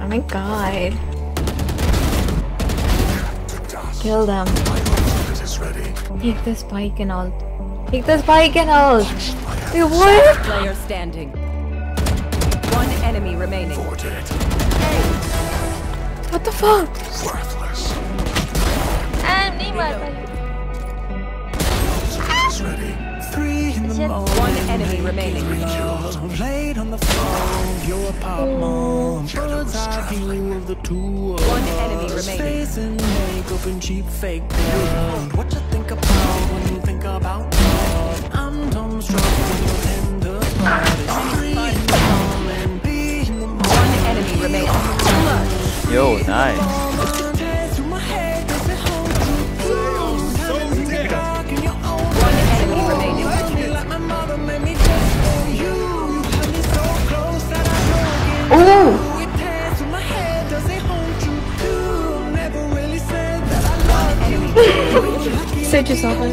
my god. Kill them. Take the spike and all. Take the spike and all. Wait, what? Player standing. One enemy remaining. What the fuck? Worthless. One enemy remaining. Laid on the phone, you're a pop mom. Bird's eye view of the two of One enemy remaining. Face and makeup and cheap fake blood. What you think about when you think about love? I'm dumb struck when you're tender. One enemy remaining. Yo, nice. One enemy remaining. Set yourself up.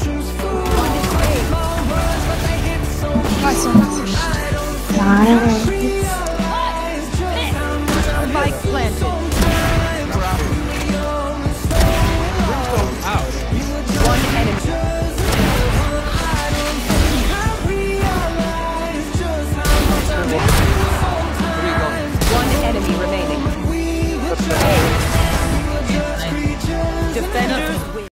Nice.